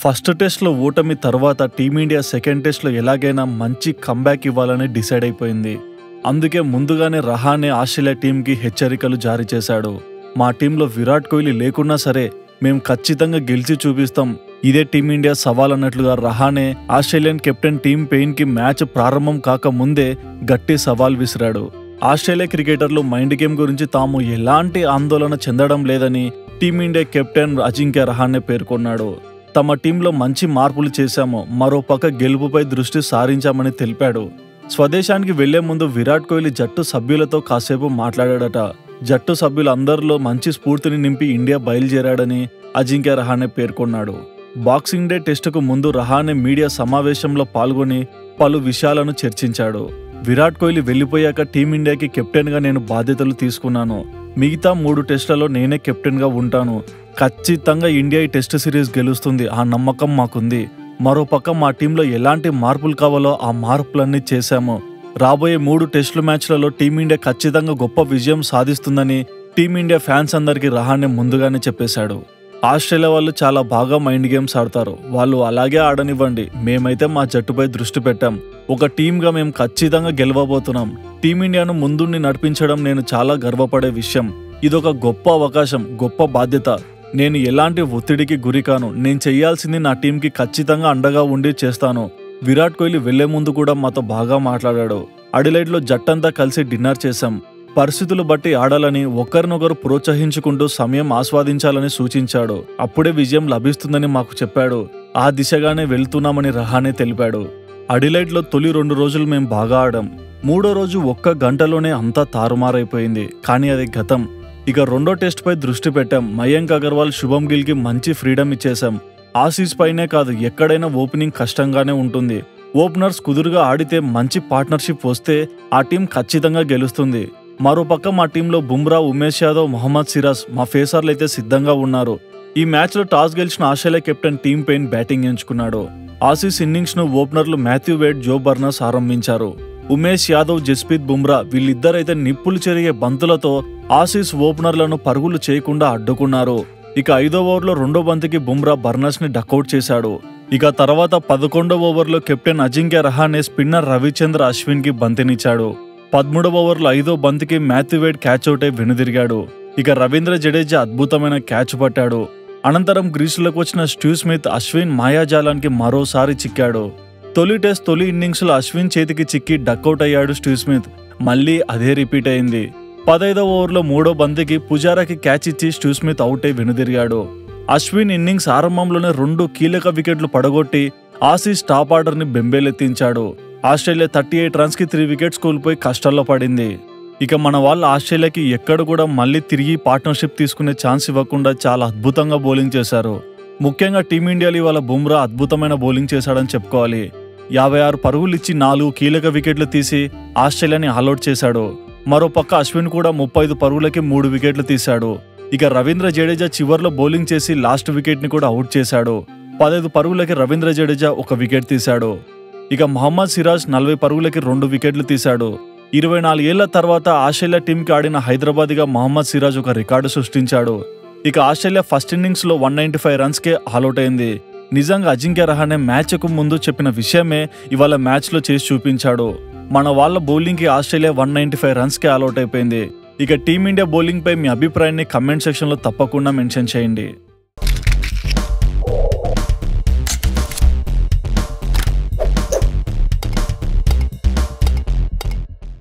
First టెస్ట్లో ఓటమి తర్వాత టీమిండియా సెకండ్ టెస్ట్లో ఎలాగైనా మంచి కంబ్యాక్ ఇవ్వాలని డిసైడ్ అయిపోయింది. అందుకే ముందుగానే రహానే ఆస్ట్రేలియా టీంకి హెచ్చరికలు జారీ చేశాడు. మా టీంలో విరాట్ కోహ్లీ లేకున్నా సరే మేం ఖచ్చితంగా గెలిచి చూపిస్తాం, ఇదే టీమిండియా సవాల్ అన్నట్లుగా రహానే ఆస్ట్రేలియన్ కెప్టెన్ టీమ్ పెయిన్కి మ్యాచ్ ప్రారంభం కాకముందే గట్టి సవాల్ విసిరాడు. ఆస్ట్రేలియా క్రికెటర్లు మైండ్ గేమ్ గురించి తాము ఎలాంటి ఆందోళన చెందడం లేదని టీమిండియా కెప్టెన్ అజింక్య రహానే పేర్కొన్నాడు. తమ టీంలో మంచి మార్పులు చేశాము, మరోపక్క గెలుపుపై దృష్టి సారించామని తెలిపాడు. స్వదేశానికి వెళ్లే ముందు విరాట్ కోహ్లీ జట్టు సభ్యులతో కాసేపు మాట్లాడాడట. జట్టు సభ్యులందరిలో మంచి స్ఫూర్తిని నింపి ఇండియా బయలుదేరాడని అజింక్య రహానే పేర్కొన్నాడు. బాక్సింగ్ డే టెస్టుకు ముందు రహానే మీడియా సమావేశంలో పాల్గొని పలు విషయాలను చర్చించాడు. విరాట్ కోహ్లీ వెళ్లిపోయాక టీమిండియాకి కెప్టెన్గా నేను బాధ్యతలు తీసుకున్నాను. మిగతా 3 టెస్టులలో నేనే కెప్టెన్గా ఉంటాను. ఖచ్చితంగా ఇండియా ఈ టెస్ట్ సిరీస్ గెలుస్తుంది, ఆ నమ్మకం మాకుంది. మరోపక్క మా టీంలో ఎలాంటి మార్పులు కావాలో ఆ మార్పులన్నీ చేశాము. రాబోయే 3 టెస్టుల మ్యాచ్లలో టీమిండియా ఖచ్చితంగా గొప్ప విజయం సాధిస్తుందని టీమిండియా ఫ్యాన్స్ అందరికీ రహానే ముందుగానే చెప్పేశాడు. ఆస్ట్రేలియా వాళ్ళు చాలా బాగా మైండ్ గేమ్స్ ఆడతారు, వాళ్ళు అలాగే ఆడనివ్వండి. మేమైతే మా జట్టుపై దృష్టి పెట్టాం. ఒక టీంగా మేము ఖచ్చితంగా గెలవబోతున్నాం. టీమిండియాను ముందుండి నడిపించడం నేను చాలా గర్వపడే విషయం. ఇదొక గొప్ప అవకాశం, గొప్ప బాధ్యత. నేను ఎలాంటి ఒత్తిడికి గురికాను. నేను చేయాల్సింది నా టీంకి ఖచ్చితంగా అండగా ఉండి చేస్తాను. విరాట్ కోహ్లీ వెళ్లే ముందు కూడా మాతో బాగా మాట్లాడాడు. అడిలైడ్లో జట్టంతా కలిసి డిన్నర్ చేశాం. పరిస్థితులు బట్టి ఆడాలని, ఒకరినొకరు ప్రోత్సహించుకుంటూ సమయం ఆస్వాదించాలని సూచించాడు. అప్పుడే విజయం లభిస్తుందని మాకు చెప్పాడు. ఆ దిశగానే వెళ్తున్నామని రహానే తెలిపాడు. అడిలైడ్లో తొలి 2 రోజులు మేం బాగా ఆడాం. 3వ రోజు 1 గంటలోనే అంతా తారుమారైపోయింది. కానీ అది గతం. ఇక 2వ టెస్ట్పై దృష్టి పెట్టాం. మయాంక్ అగర్వాల్, శుభం గిల్కి మంచి ఫ్రీడమ్ ఇచ్చేశాం. ఆసీస్ పైనే కాదు, ఎక్కడైనా ఓపెనింగ్ కష్టంగానే ఉంటుంది. ఓపెనర్స్ కుదురుగా ఆడితే, మంచి పార్ట్నర్షిప్ వస్తే ఆ టీం ఖచ్చితంగా గెలుస్తుంది. మరోపక్క మా టీంలో బుమ్రా, ఉమేష్ యాదవ్, మొహమ్మద్ సిరాజ్ మా ఫేసర్లు అయితే సిద్ధంగా ఉన్నారు. ఈ మ్యాచ్లో టాస్ గెలిచిన Australia captain Tim Paine batting ఎంచుకున్నాడు. ఆసీస్ ఇన్నింగ్స్ను ఓపెనర్లు మాథ్యూ వేడ్, జో బర్నర్స్ ఆరంభించారు. ఉమేష్ యాదవ్, జస్ప్రీత్ బుమ్రా వీళ్ళిద్దరైతే నిప్పులు చెరిగే బంతులతో ఆసీస్ ఓపెనర్లను పరుగులు చేయకుండా అడ్డుకున్నారు. ఇక 5వ ఓవర్లో 2వ బంతికి బుమ్రా బర్నర్స్ ని డకౌట్ చేశాడు. ఇక తర్వాత 11వ ఓవర్లో కెప్టెన్ అజింక్య రహానే స్పిన్నర్ రవిచంద్ర అశ్విన్ కి బంతినిచ్చాడు. 13వ ఓవర్లో 5వ బంతికి మాథ్యూ వేడ్ క్యాచ్అవుట్ అయి వెనుదిరిగాడు. ఇక రవీంద్ర జడేజా అద్భుతమైన క్యాచ్ పట్టాడు. అనంతరం గ్రీజులోకి వచ్చిన స్టీవ్ స్మిత్ అశ్విన్ మాయాజాలానికి మరోసారి చిక్కాడు. తొలి టెస్ట్ తొలి ఇన్నింగ్స్లో అశ్విన్ చేతికి చిక్కి డకౌట్ అయ్యాడు స్టీవ్ స్మిత్. మళ్లీ అదే రిపీట్ అయింది. 15వ ఓవర్లో 3వ బంతికి పుజారాకి క్యాచ్ ఇచ్చి స్టీవ్ స్మిత్ అవుట్ అయి వెనుదిరిగాడు. అశ్విన్ ఇన్నింగ్స్ ఆరంభంలోనే 2 కీలక వికెట్లు పడగొట్టి ఆసీస్ టాప్ ఆర్డర్ ని బెంబేలెత్తించాడు. ఆస్ట్రేలియా 38 రన్స్కి 3 వికెట్స్ కోల్పోయి కష్టాల్లో పడింది. ఇక మన వాళ్ళు ఆస్ట్రేలియాకి ఎక్కడ కూడా మళ్లీ తిరిగి పార్ట్నర్షిప్ తీసుకునే ఛాన్స్ ఇవ్వకుండా చాలా అద్భుతంగా బౌలింగ్ చేశారు. ముఖ్యంగా టీమిండియాలో ఇవాళ బుమ్రా అద్భుతమైన బౌలింగ్ చేశాడని చెప్పుకోవాలి. 56 పరుగులు ఇచ్చి 4 కీలక వికెట్లు తీసి ఆస్ట్రేలియాని ఆల్అౌట్ చేశాడు. మరోపక్క అశ్విన్ కూడా 35 పరుగులకి 3 వికెట్లు తీశాడు. ఇక రవీంద్ర జడేజా చివర్లో బౌలింగ్ చేసి లాస్ట్ వికెట్ ని కూడా అవుట్ చేశాడు. 15 పరుగులకి రవీంద్ర జడేజా 1 వికెట్ తీశాడు. ఇక మొహమ్మద్ సిరాజ్ 40 పరుగులకి 2 వికెట్లు తీశాడు. 24 ఏళ్ల తర్వాత ఆస్ట్రేలియా టీంకి ఆడిన హైదరాబాద్గా మొహమ్మద్ సిరాజ్ ఒక రికార్డు సృష్టించాడు. ఇక ఆస్ట్రేలియా ఫస్ట్ ఇన్నింగ్స్ లో 195 రన్స్కే ఆల్అౌట్ అయింది. నిజంగా అజింక్య రహానే మ్యాచ్కు ముందు చెప్పిన విషయమే ఇవాళ మ్యాచ్లో చేసి చూపించాడు. మన వాళ్ళ బౌలింగ్కి ఆస్ట్రేలియా 195 రన్స్కే ఆల్అౌట్ అయిపోయింది. ఇక టీమిండియా బౌలింగ్ పై మీ అభిప్రాయాన్ని కమెంట్ సెక్షన్లో తప్పకుండా మెన్షన్ చేయండి.